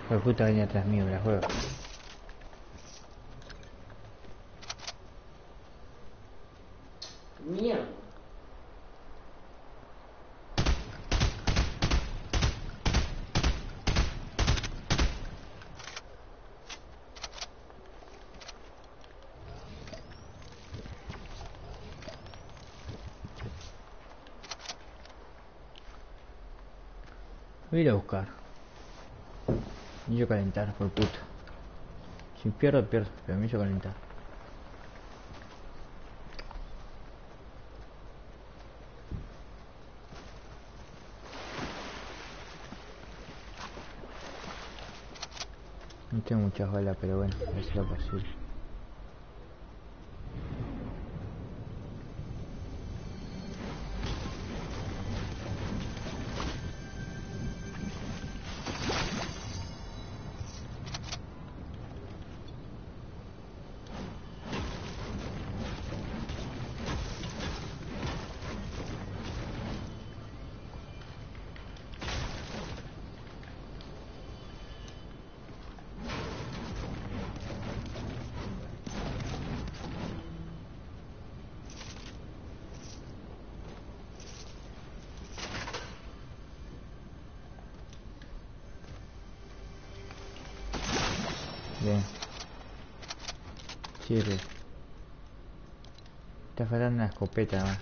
Hijo de puta venía atrás mío, me la juego. Mierda. Voy a ir a buscar. Me hizo calentar, por puto. Si pierdo, pierdo, pero me hizo calentar. No tengo muchas balas, pero bueno, es lo posible. Bien. Sirve. Está faltando una escopeta más.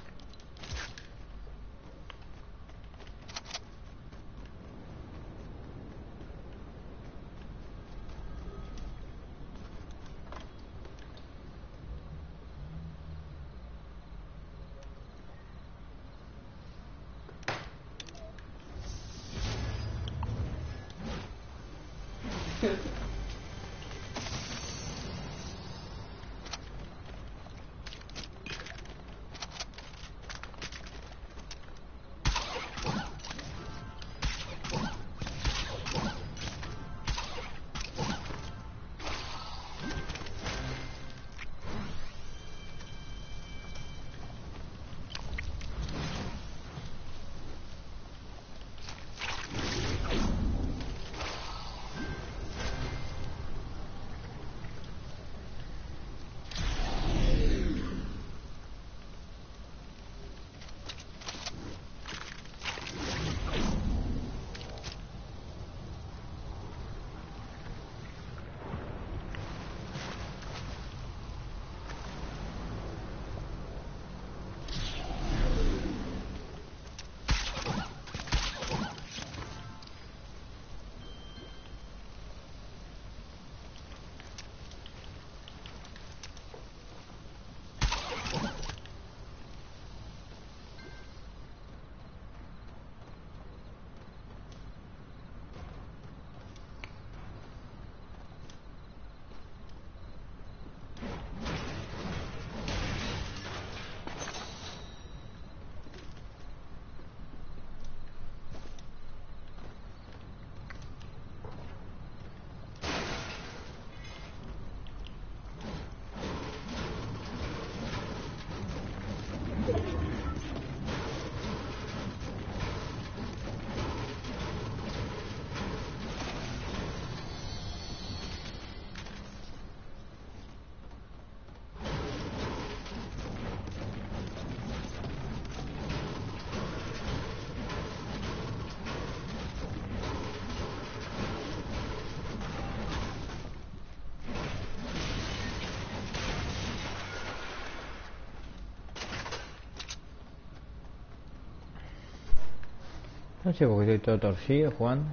No sé por qué estoy todo torcido jugando.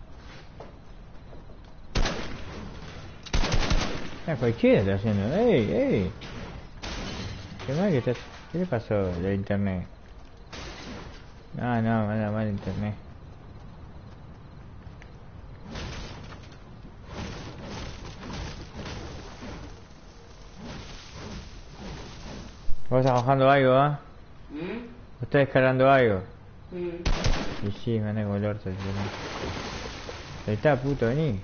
Ah, cualquiera está haciendo. ¡Ey, ey! ¿Qué mal que estás? ¿Qué le pasó de internet? No, no, anda mal internet. ¿Vos estás bajando algo, ah? ¿Vos estás descargando algo? Y sí, me anda como el orto. Ahí está, puto, vení.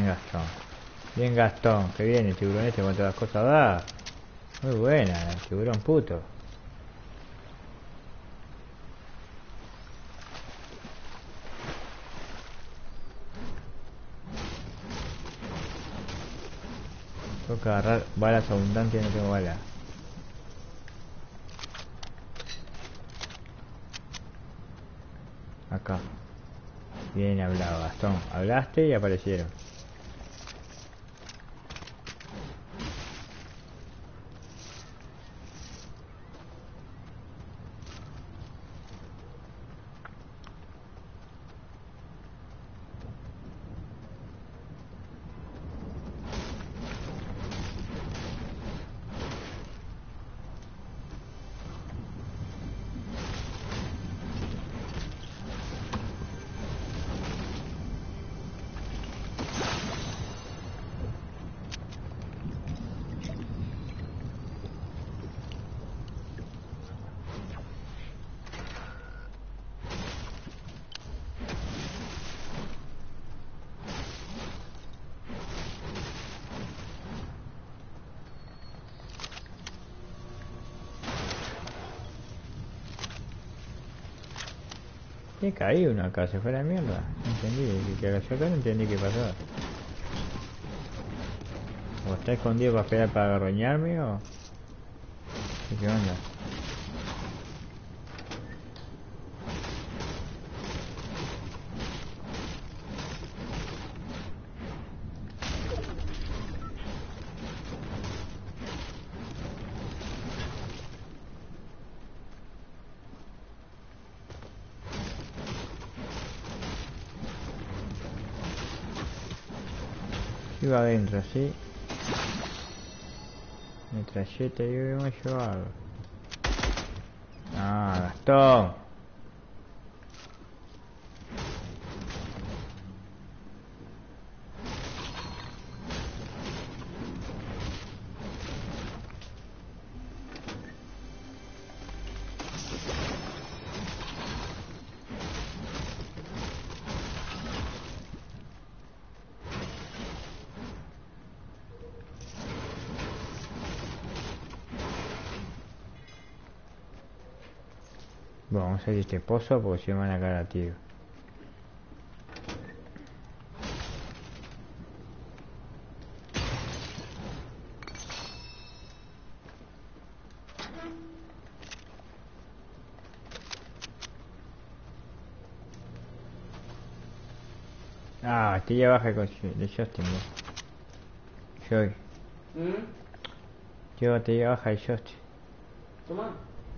Gastón. Bien Gastón, que viene el tiburón este con todas las cosas da. Muy buena, el tiburón puto. Tengo que agarrar balas abundantes y no tengo balas. Acá. Bien hablado, Gastón. Hablaste y aparecieron. Me caí uno acá, se fue a la mierda. No entendí, que cayó acá no entendí qué pasó. ¿O está escondido para esperar para agarroñarme o...? ¿Qué onda? Iba adentro, ¿sí? Metralleta y hemos llevado. Ah, Gastón. Bueno, vamos a salir de este pozo porque si no me van a caer a tiro. Ah, estoy ya baja de Justin, ¿no? Joy. Llévate ya baja de Justin. Toma.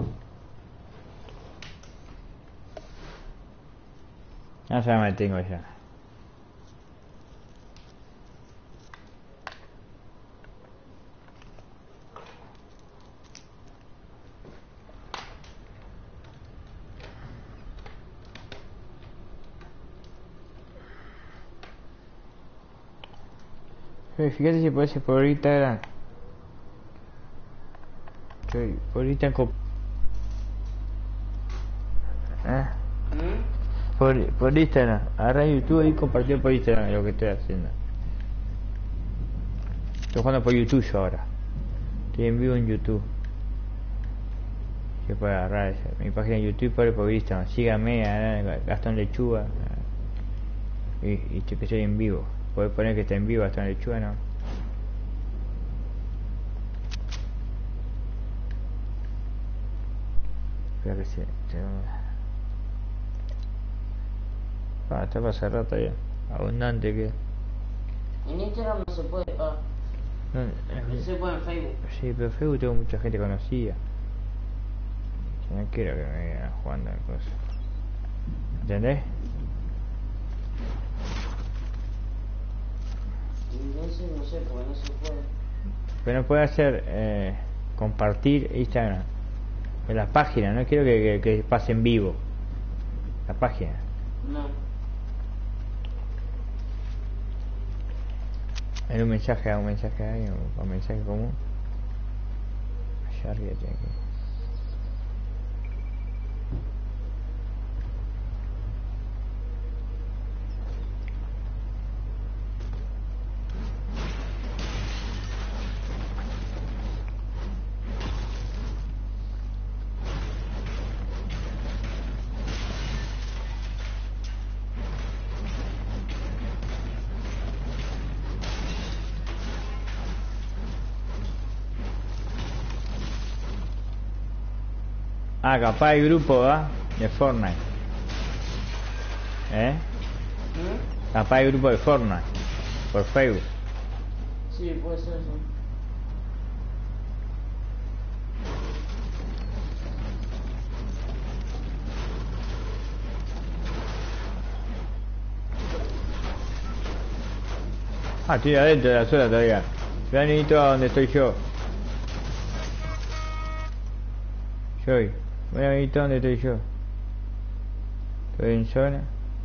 Ya me tengo ya. Fíjate si puede ser por Instagram. Por Instagram. Por Instagram. Agarra YouTube y compartir por Instagram lo que estoy haciendo. Estoy jugando por YouTube yo ahora. Estoy en vivo en YouTube. Se puede agarrar mi página de YouTube por Instagram. Síganme, Gastón Lechuga. Y estoy que estoy en vivo. Puedes poner que está en vivo Gastón Lechuga, ¿no? Espera que se... Ah, está para hace rato ya. Abundante que... En Instagram no se puede, no se puede en Facebook. Sí, pero en Facebook tengo mucha gente conocida. Yo no quiero que me vean jugando en cosas. ¿Entendés? No sé, porque no se puede. Pero no puede hacer compartir Instagram en la página, no quiero que pase en vivo la página. No. Hay un mensaje ahí, un mensaje común. Allá arriba tiene que... Ah, capaz hay grupo, ¿va? De Fortnite. ¿Eh? Capaz hay grupo de Fortnite. Por Facebook. Sí, puede ser, sí. Ah, estoy adentro de la zona todavía. Venito a donde estoy yo. Voy a venir a donde estoy yo. Estoy en zona.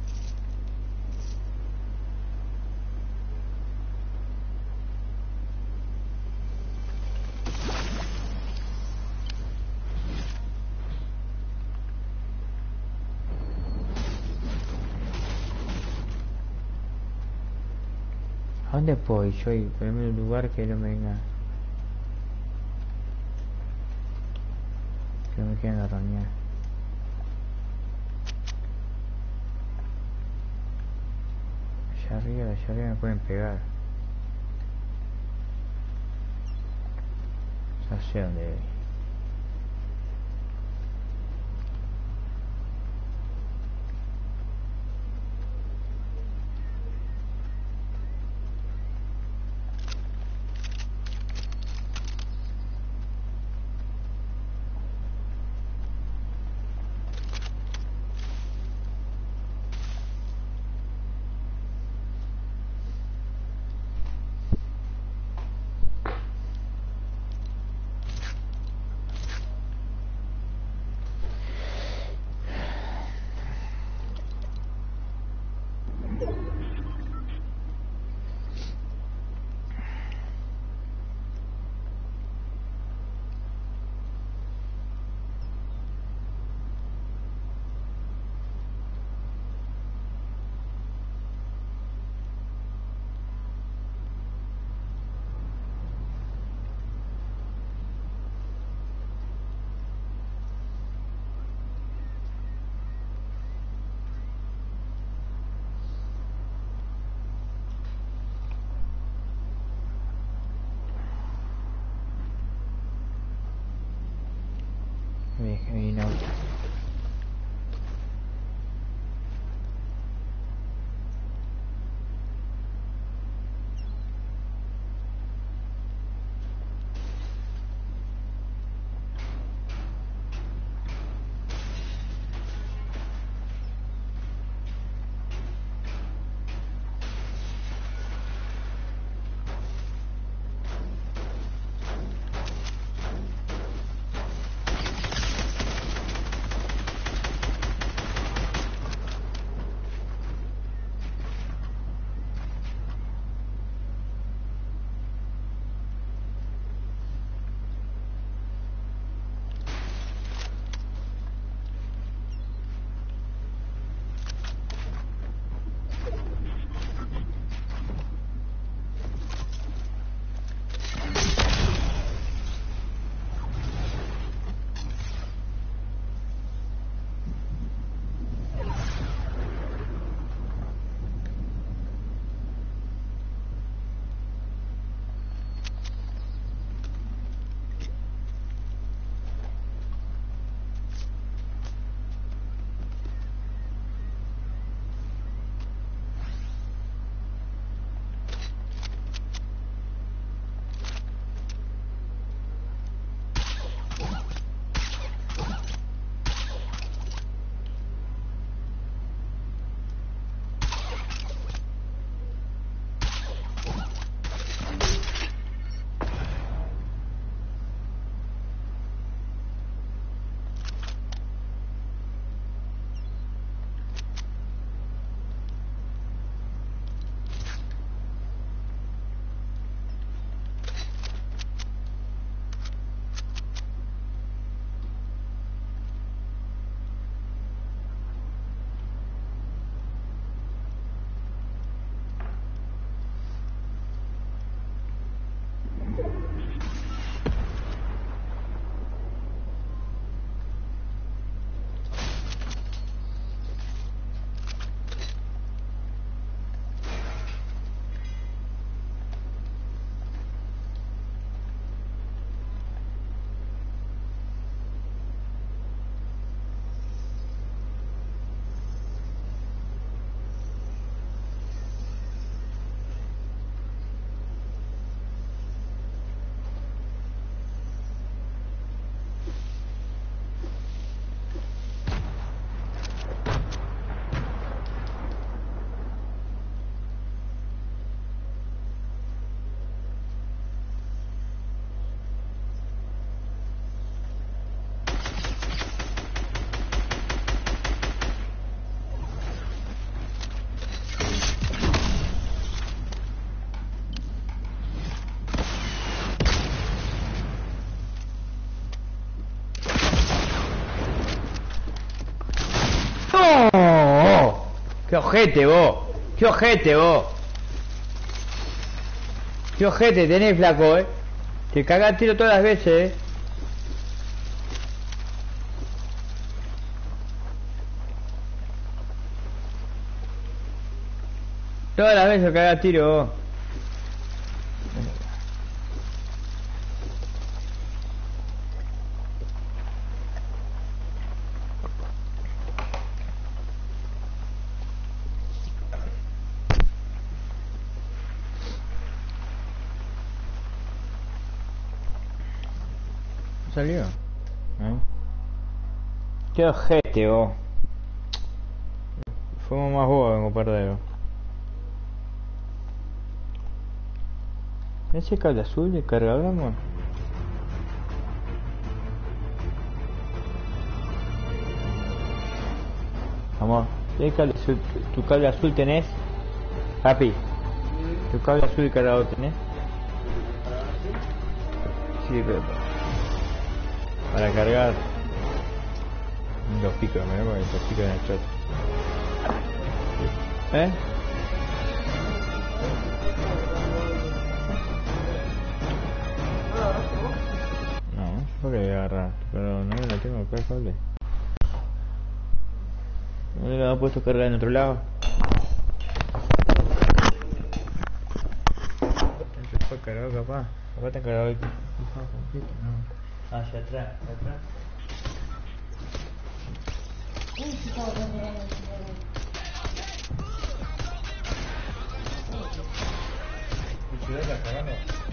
¿A dónde puedo yo ir? Ponerme en un lugar que no me venga. Que no me quieran arroñar. Allá arriba me pueden pegar. Ya sé dónde voy. Mi auto. ¡Qué ojete vos! ¡Qué ojete vos! ¡Qué ojete tenés, flaco, Te cagás tiro todas las veces, Todas las veces cagás tiro vos. ¿Salió? Qué ojete vos. Fuimos más vos, vengo perdido. ¿Ese cable azul de cargador, amor? Amor, ¿qué cable azul? ¿Tu cable azul tenés? Papi, ¿tu cable azul de cargador tenés? Sí, pero para cargar dos picos, me voy dos picos en el chat. No, yo que voy a agarrar, pero no me lo tengo acá el cable. ¿No le había puesto cargar en otro lado? Se fue cargado capaz. Acá está cargado el completo, no. Hacia atrás, ¿Y ciudad la cagamos?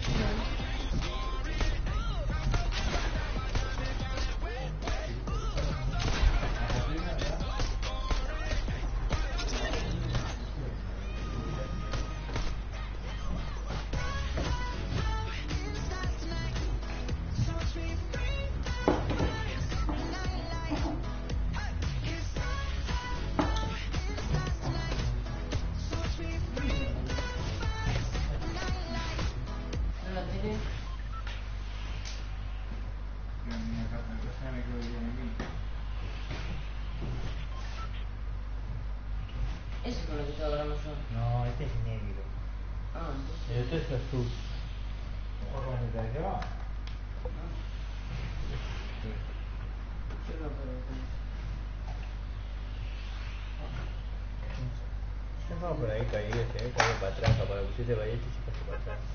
¿Ese es con lo que estaba hablando yo? No, este es negro. Ah, entonces... El otro es azul. ¿Mejor cuando te la llevas? Yo no puedo ver. Yo estaba por ahí caído, se ve caído para atrás, para que pusiste para allá y se pasó para atrás.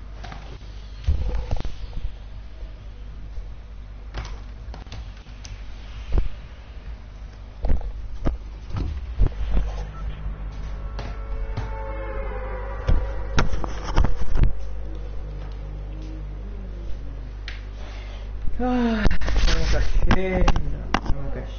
Ah, estamos cayendo, estamos cayendo.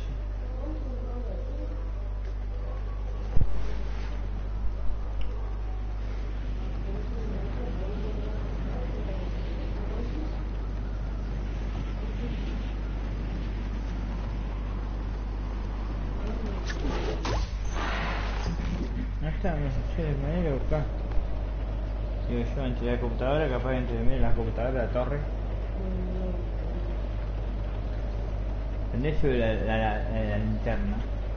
No está, me sé de manera de buscar. Digo yo, entre la computadora, capaz entre la computadora, la torre. Prendés sobre la linterna.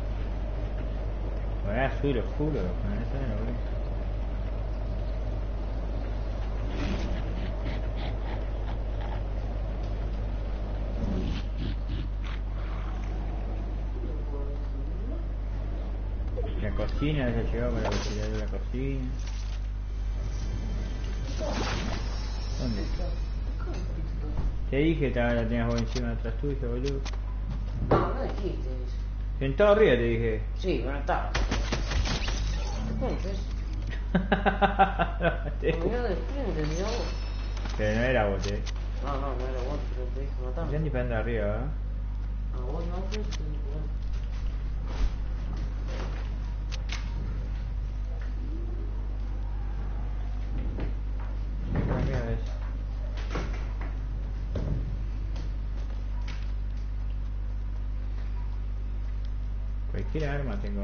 Bueno, azul oscuro, con eso no lo veo. La cocina, ya llegó para la posibilidad de la cocina. ¿Dónde? Te dije que la tenías vos encima atrás tuyo, boludo. No, no dijiste eso. Sentado arriba te dije. Sí, pero no estaba. Entonces... Me miró de frente, mirá vos. Pero no era vos, No, no era vos, pero te dije matarme. Ya ni para andar arriba, ¿verdad? A vos no, pues, Mira eso. Cualquier arma tengo,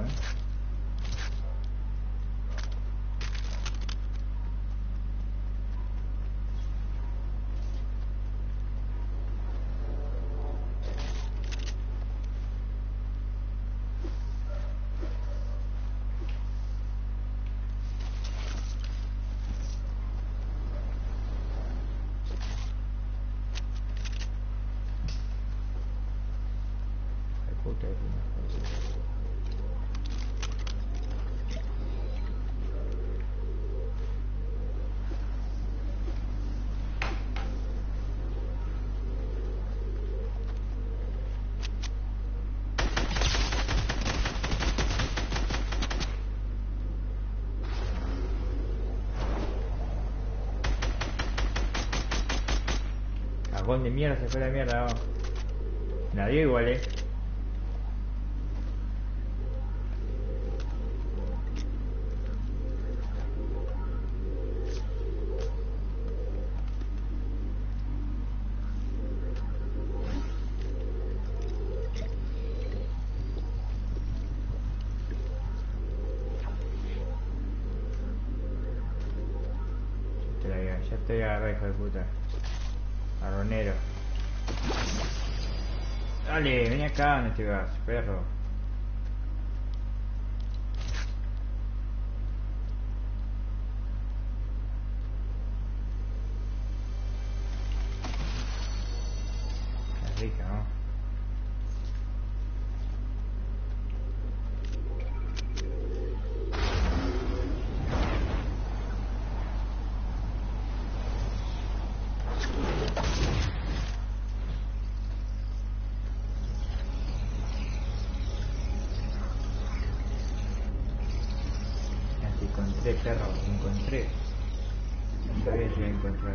puta que me jodió. Cagón de mierda, se fue la mierda. Oh. Nadie igual, Ya estoy agarrado, hijo de puta. Marronero. Dale, vení acá, no te vas, perro. Es rica, ¿no? Encontré, perro, encontré. No sabía si iba a encontrar.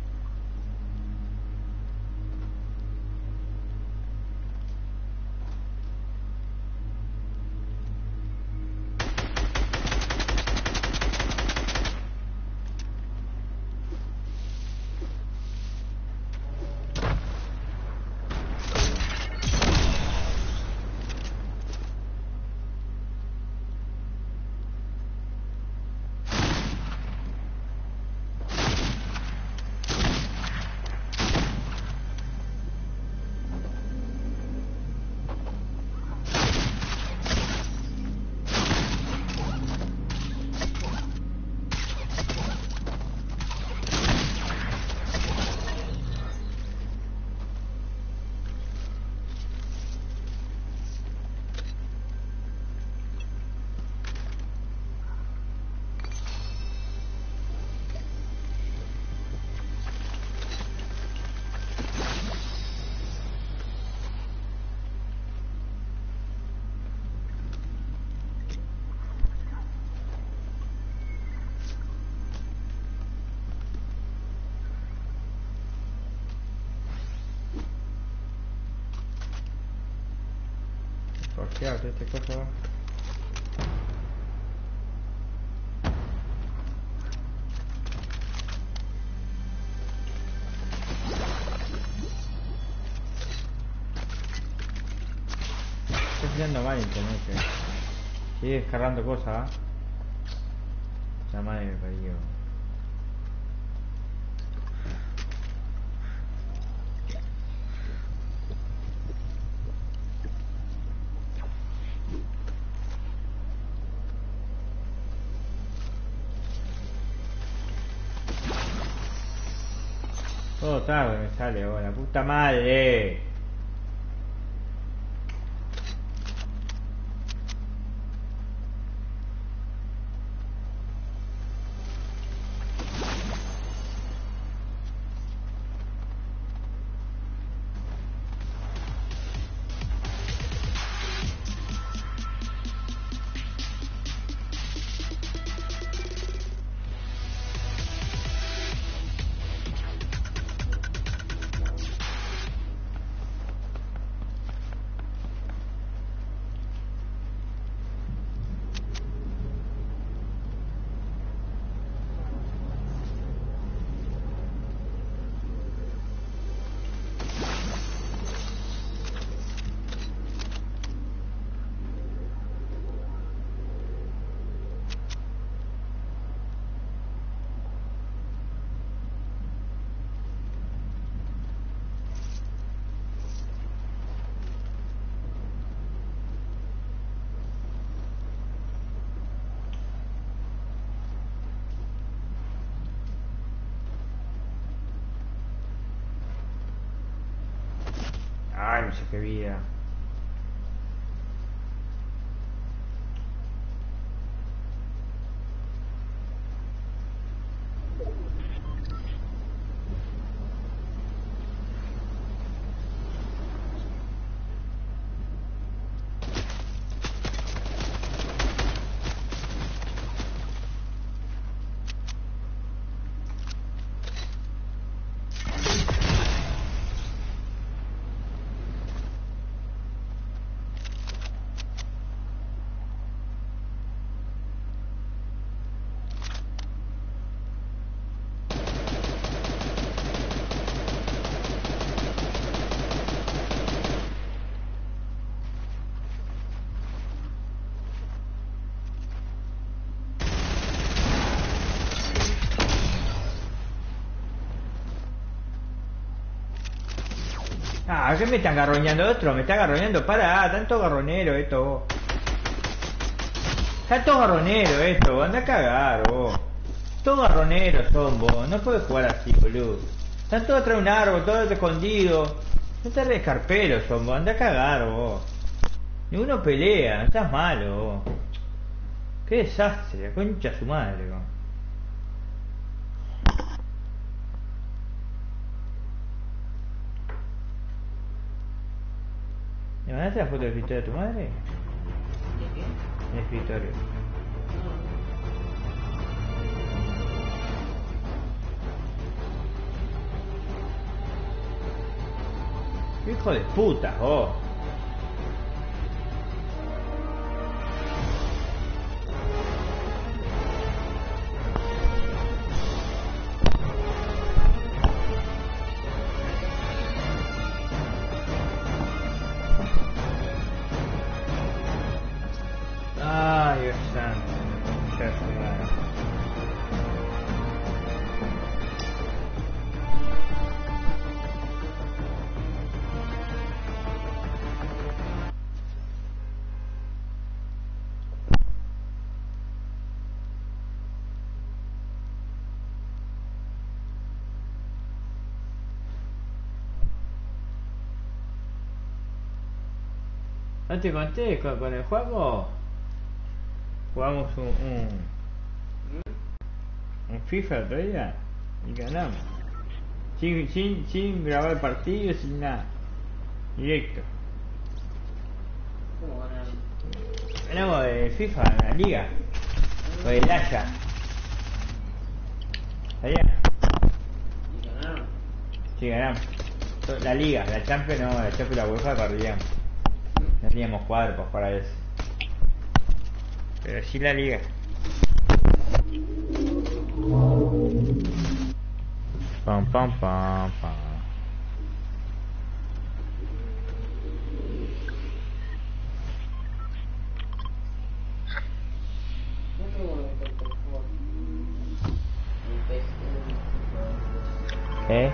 Porteado, este cosa va. Estoy tirando mal internet, sigue descargando cosas, la madre me parió. Todo tarde me sale ahora, puta madre. Ay, no sé qué vida. Ah, ¿qué me están garroñando otro? Me está garroñando. Para, tanto garronero esto. Tanto garronero esto, anda a cagar vos. Todos garroneros son vos, no puedes jugar así, boludo. Están todos atrás de un árbol, todos escondidos. No te rescarperos son vos, anda a cagar vos. Ninguno pelea, no estás malo vos. Qué desastre, la concha de su madre vos. ¿Me mandaste la foto del escritorio de tu madre? ¿De qué? El escritorio. Hijo de puta, vos. Ay, Dios santo. Ya se va. ¿No te conté con el juego? Jugamos un FIFA otro día y ganamos. Sin grabar partido, sin nada. Directo. ¿Cómo ganaron? Ganamos de FIFA en la liga. O del Haya. ¿Sabía? ¿Y ganaron? Sí, ganamos. La liga, la Champions no, la Champions y la UEFA perdíamos. No teníamos cuadro para jugar a eso. Pero sí la liga. Pam pam pam pam. No tengo un juego. Un pez. ¿Eh?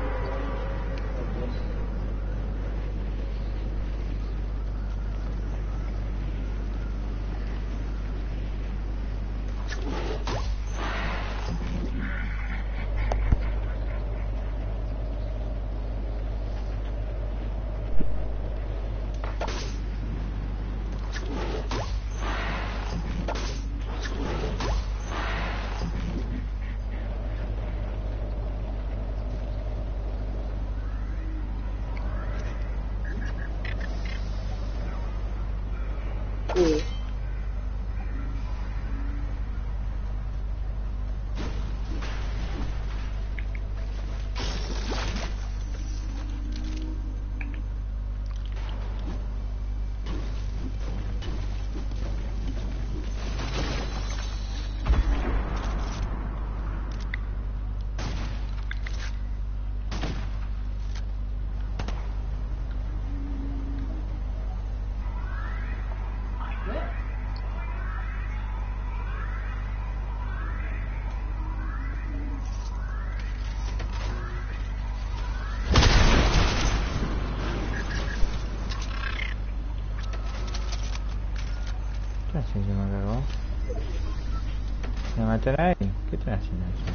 ¿Qué haces, se me cagó? ¿Me matar ahí? ¿Qué estás haciendo eso?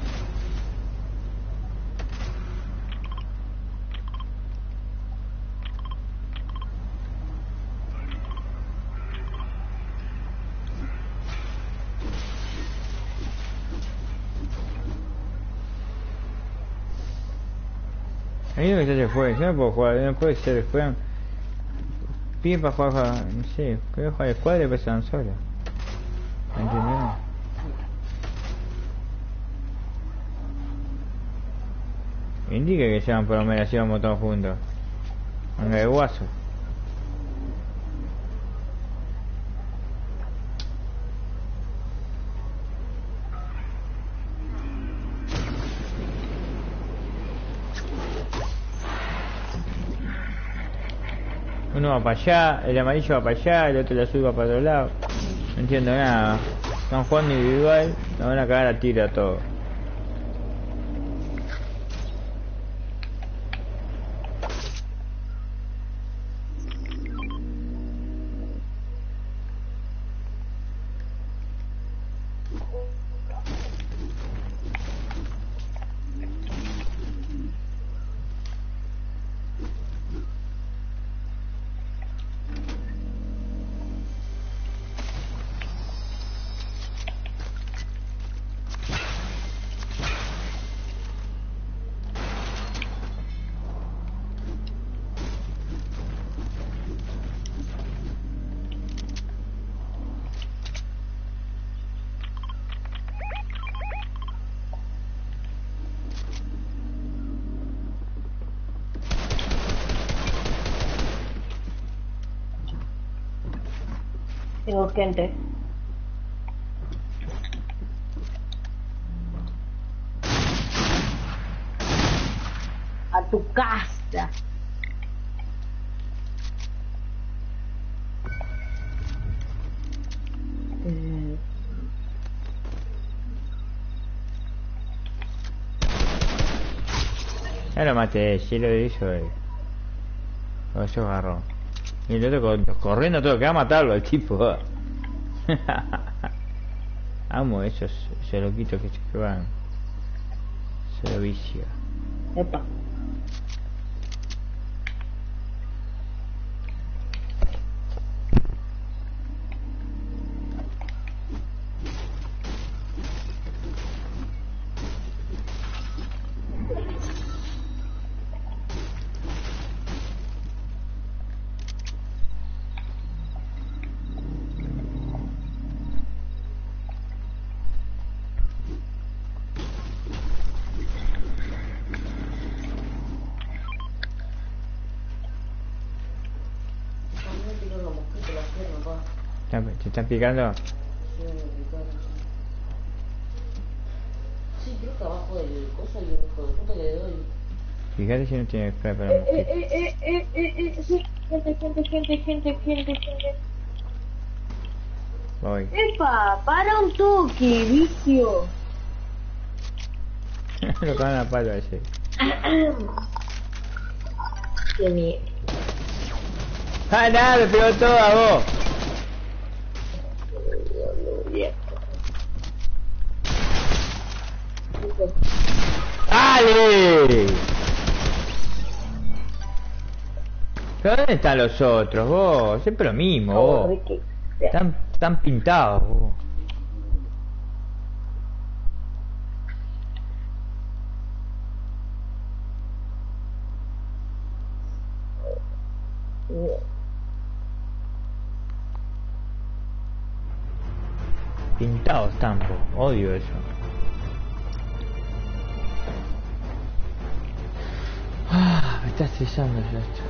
Ahí lo que se fue, yo no puedo jugar, no puede ser, juegan. Piden para jugar, no sé, quiero jugar de escuadra y pesan solos. ¿Me entiendes? Indica que llevan por lo menos así vamos todos juntos. Manga de guaso. Uno va para allá, el amarillo va para allá, el otro el azul va para otro lado. No entiendo nada. Están jugando individual, nos van a cagar a tiro a todos. Urgente. A tu casa. Ya lo maté, sí lo hizo él. Lo se agarró. Y el otro corriendo todo, que va a matarlo el tipo. Amo esos loquitos que van. Se lo vicia. Epa. ¿Te están picando? Sí, me picaron. Sí, creo que abajo del coso hay un hijo de puta que le doy. Fíjate si no tiene spray para Sí, gente. Voy. Epa, para un toque, vicio. Lo cagan a palo ese. Qué bien. ¡Ah, nada! Me pegó todo a vos. ¡Dale! ¿Pero dónde están los otros, vos? Siempre lo mismo, vos. Están pintados, vos. Pintados están, vos. Odio eso. Me está estresando ya esto.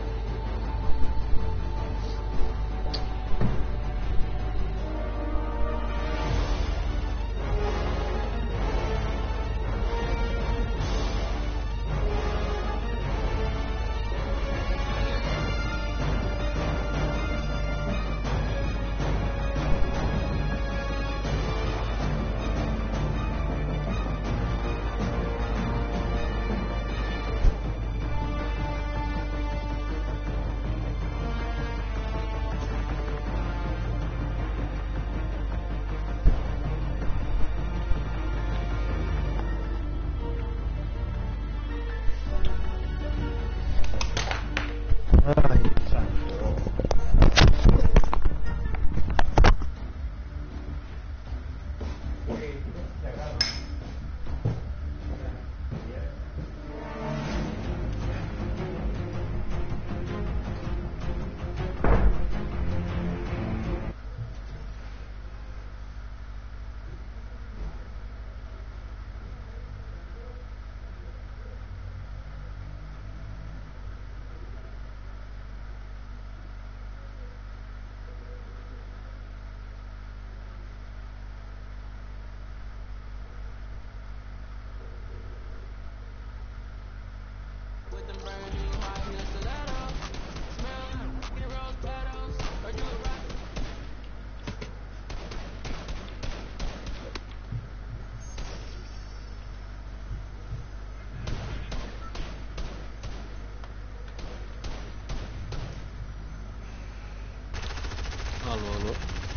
Alô.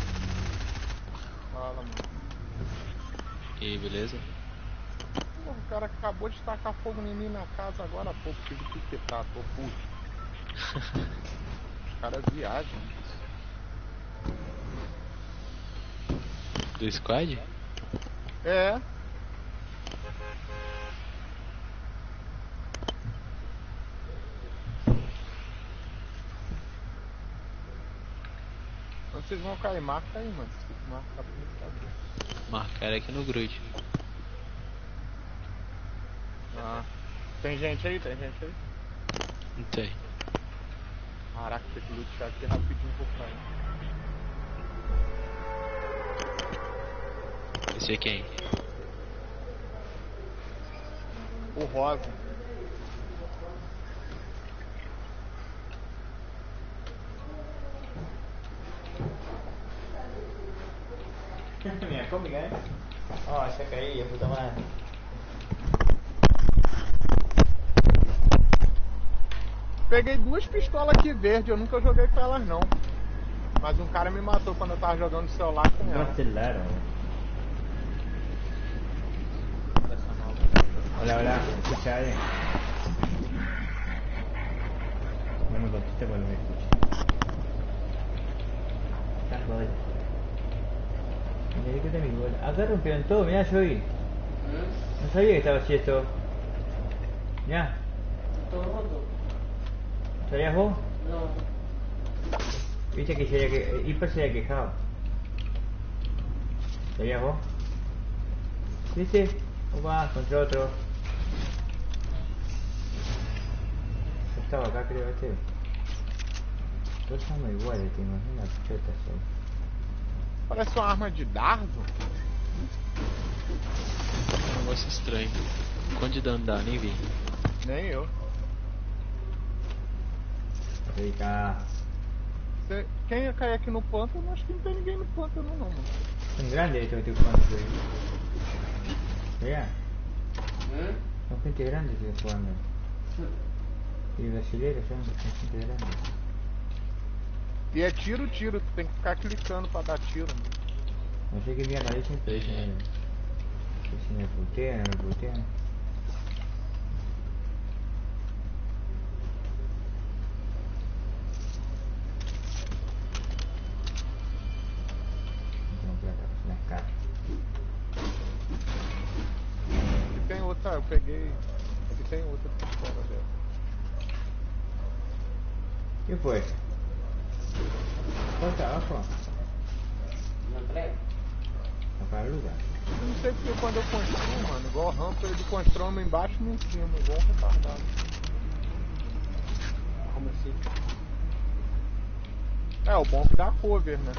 Fala, mano. E aí, beleza? Pô, o cara acabou de tacar fogo em mim na casa agora há pouco, tive que quitar, tô puto. Os caras viajam. Do squad? É. Vocês vão cair, marca aí, mano. Marca pra mim. Marcar aqui no grid. Ah. Tem gente aí? Não tem. Caraca, tem que lutear aqui rapidinho, vou cair. Sei quem. O rosa. Minha cómica, Ó, já caí, puta madre. Peguei 2 pistolas aqui verde, eu nunca joguei com elas não. Mas um cara me matou quando eu tava jogando no celular com ela. Cancelaron. Hola, hola, escucha alguien. No me conteste porque no me escucha. Está jodido. Mirá que te mi bola. Acá rompieron todo, mirá, yo vi. No sabía que estaba así esto. Mirá, Todo roto. ¿sabías vos? No. Viste que Hiper se había quejado. ¿Sabías vos? ¿Viste? Opa, contra otro. Yo estaba acá, creo, Todos somos iguales, te imaginas, chota só. Parece uma arma de dardo. É um negócio estranho. Quanto de dano dá? Nem vi. Nem eu. Vem cá. Quem ia cair aqui no pântano, acho que não tem ninguém no pântano não, mano. Son grandes estos que te jugando ahí. Mirá, son gente grande que está jugando. Y brasileños son gente grande. E é tiro, tu tem que ficar clicando pra dar tiro. No sé qué mierda dicen, pero dicen que si me putean, no me putean. No tengo plata, pues las caras. Aqui tem outra, eu peguei. Aqui tem outra pistola dela. ¿Qué fue? ¿Corta abajo? Não creo. Acá la luta. Eu não sei porque quando eu construo, mano, igual rampa, ele constrói uma embaixo e uma em cima, igual um retardado. Como assim? É, o bom é que dá cover, né?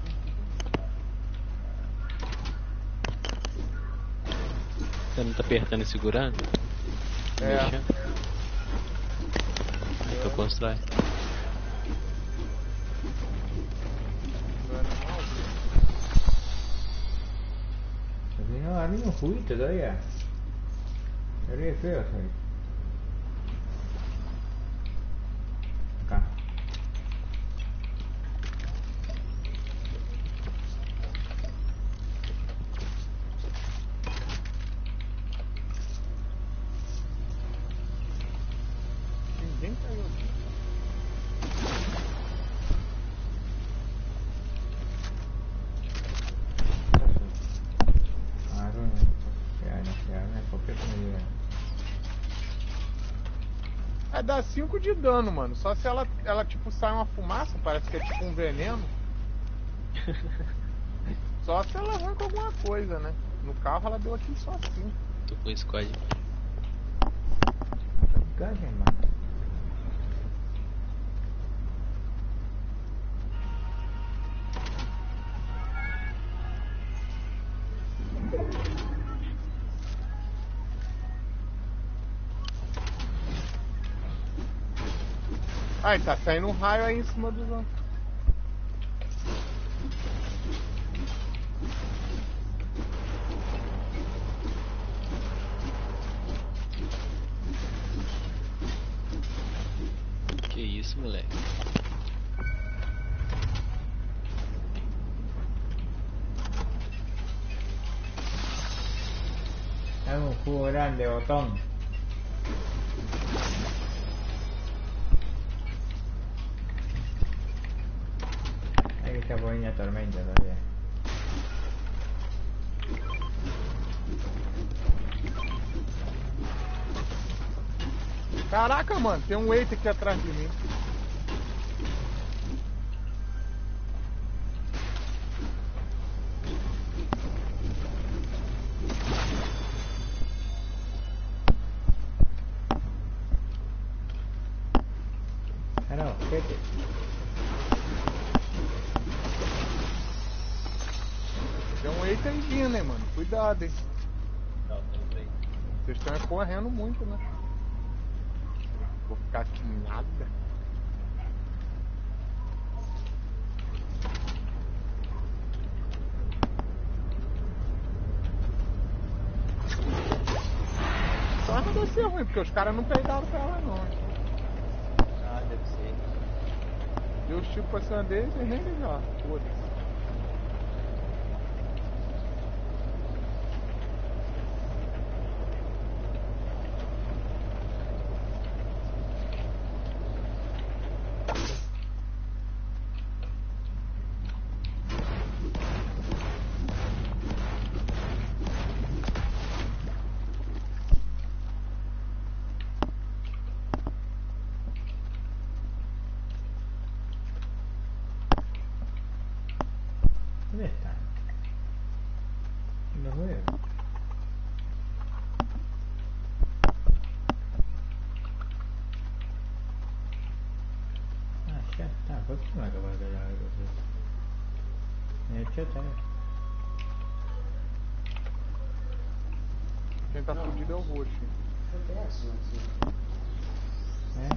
Você não tá apertando e segurando? É. Mexendo? Então constrói. Porque no, abrimos un juguito todavía. Se ríe feo, ¿sabes? Acá. Ninguém caiu aqui. É, dá 5 de dano, mano. Só se ela tipo sai uma fumaça, parece que é tipo um veneno. Só se ela arranca alguma coisa, né? No carro ela deu aqui só assim. Tô com squad. Gaja, mano. Ai, tá saindo um raio aí em cima dos anos. Que isso, moleque? Es un jugo grande, botón. Hay que estar poniendo tormenta todavía. Caraca, mano, tem um Eita aqui atrás de mim. Ah, no, vete. Tem um eita aí vindo, né, mano? Cuidado, hein? Não, tudo bem. Vocês estão correndo muito, né? Vou ficar aqui nada. Só não deve ser ruim, porque os caras não pegaram pra ela não. Ah, deve ser. E os tipos passando deles, eles nem ligaram. Foda-se. ¿Dónde están? No los veo. Ah, ya está. ¿Por qué me acabo de caer algo así? En el chat también. Quem tá fudido é o roxo. ¿Eh?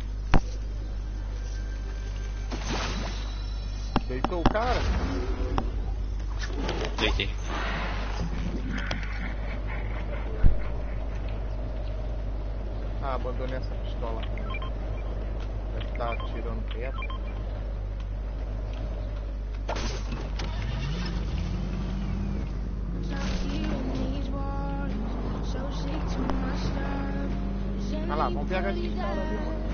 Deitou o cara? Deitei. Ah, abandonei essa pistola. Deve estar atirando perto. Ah lá, vamos pegar essa pistola ali, mano.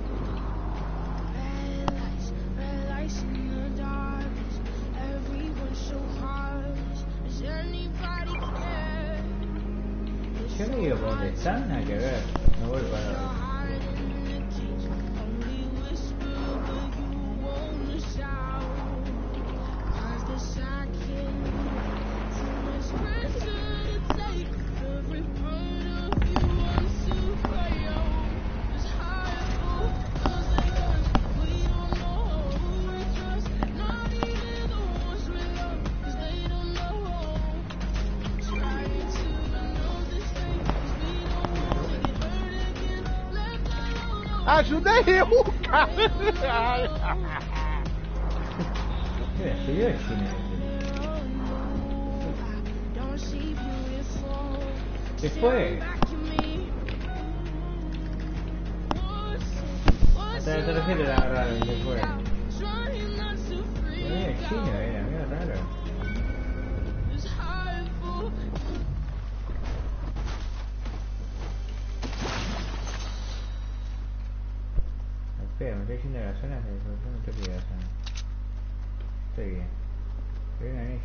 Yo no digo por dónde están, nada que ver. No voy para... Ajuda eu, cara! Soy yo el cine. ¿Qué fue? Hasta el tercero la agarraron, ¿qué fue? El chino era, medio raro. Espera, me estoy yendo de las zonas de resolución, no estoy de la zona. Estoy bien. Que vengan ellos.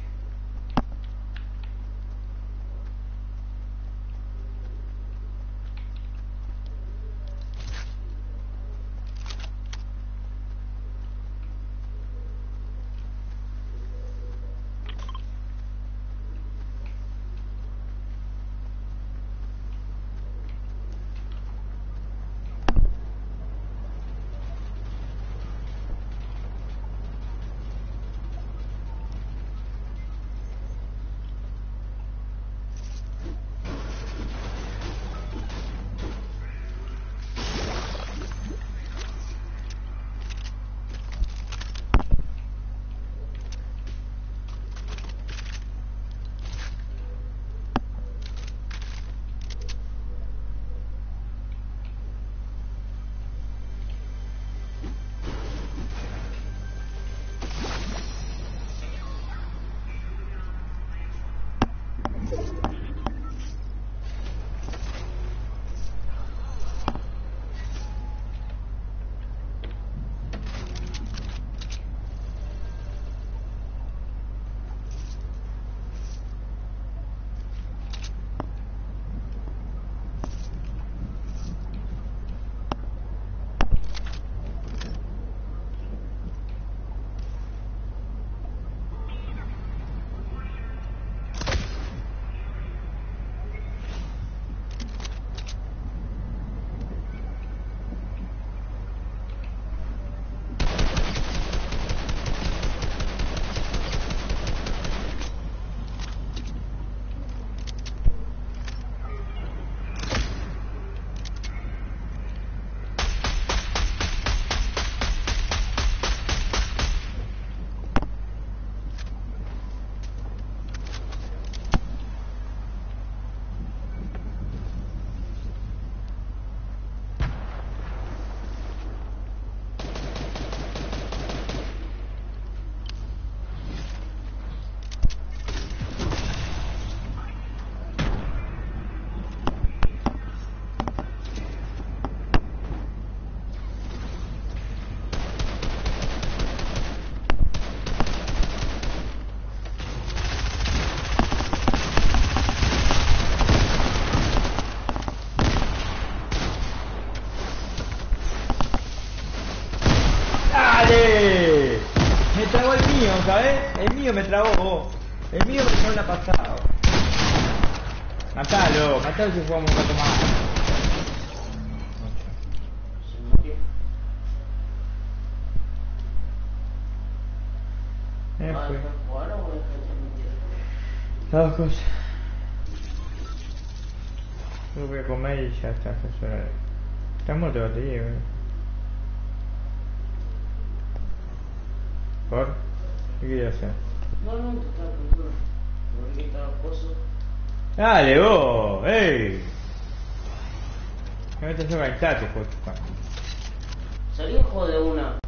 El mío me trabó, vos. El mío me trabó la pasada. Matalo si jugamos un rato más. Se murió. ¿Vas a Fue. dejar jugar o voy a dejar transmitir? Las dos cosas. Yo voy a comer y ya está, ya es hora de... Estamos de batería, güey. ¿Por? ¿Qué quería hacer? No, te estaba preguntando. ¿Por qué estaba pozo? Dale vos, ey. Que no te lleva el tate, pues. Salí a juego de una.